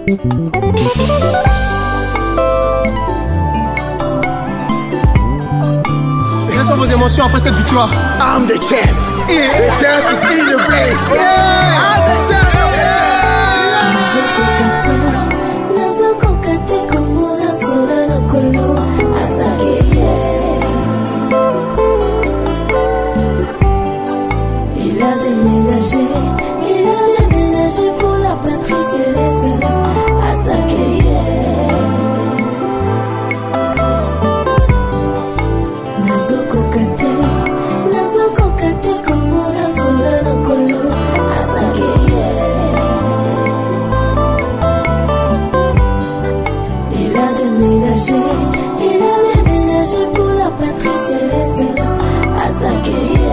Quelles sont vos émotions après cette victoire? I'm the champ. Yeah. The champ is in the place. Yeah. I'm the champ. Il a déménagé pour la patrie céleste à Sakeye. Nazokokate komona sola na kolo à Sakeye. Il a déménagé pour la patrie céleste à Sakeye.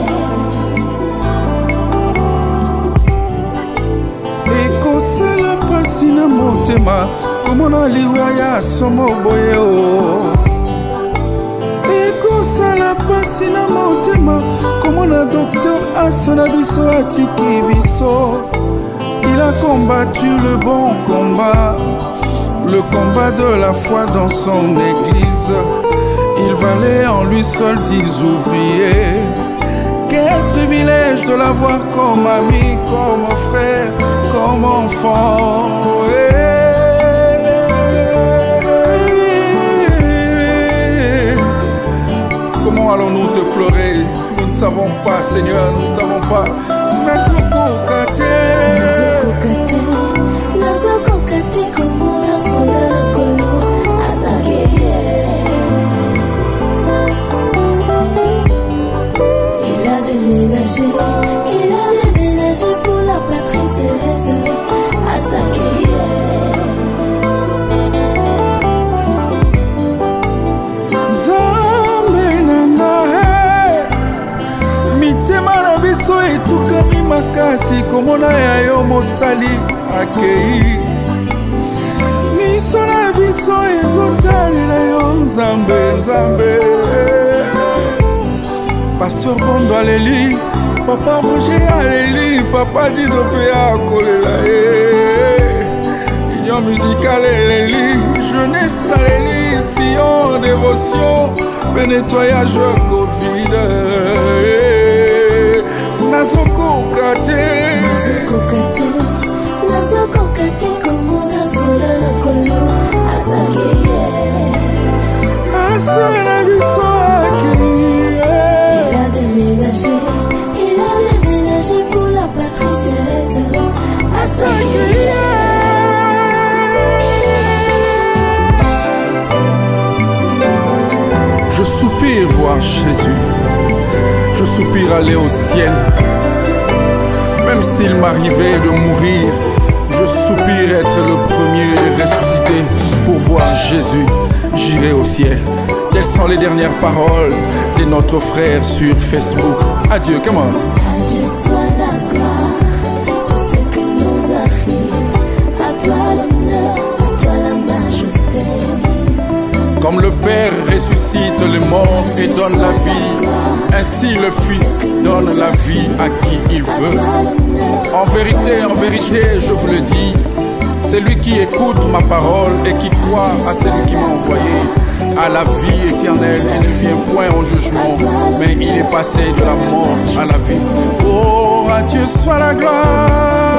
Ekosala pasi na motema komona liwa ya somo boye o. Ekosala pasi na motema komona docteur asona biso atiki biso. Il a combattu le bon combat, le combat de la foi dans son église. Il valait en lui seul 10 ouvriers. Quel privilège de l'avoir comme ami, comme frère, comme enfant. Comment allons-nous te pleurer? Nous ne savons pas, Seigneur, nous ne savons pas. Il a déménagé pour la patrie céleste à Sakeye. Zambe nanga mitema na biso etukami makasi komona ya yo mosali akei. Miso na biso ezotalela yo Nzambe, Nzambe. Pasteur Bondo aleli, Papa Roger aleli, Papa Dido pe akolela. Union musicale aleli, jeunesse aleli, Sion dévotion, pe nettoyage Covid. Nazokokate komona sola na kolo à Sakeye. Asana biso akei. Il a déménagé pour la patrie céleste à Sakeye. Je soupire voir Jésus, je soupire aller au ciel. Même s'il m'arrivait de mourir, je soupire être le premier de ressusciter pour voir Jésus. J'irai au ciel. Telles sont les dernières paroles de notre frère sur Facebook. Adieu, comment? Adieu soit la gloire pour ce que nous arrive. À toi l'honneur, à toi la majesté. Comme le Père ressuscite les morts et donne la vie, ainsi le Fils donne la vie à qui il veut. En vérité, je vous le dis, c'est lui qui écoute ma parole et qui croit à celui qui m'a envoyé à la vie éternelle et ne vient point au jugement, mais il est passé de la mort à la vie. Oh, à Dieu soit la gloire.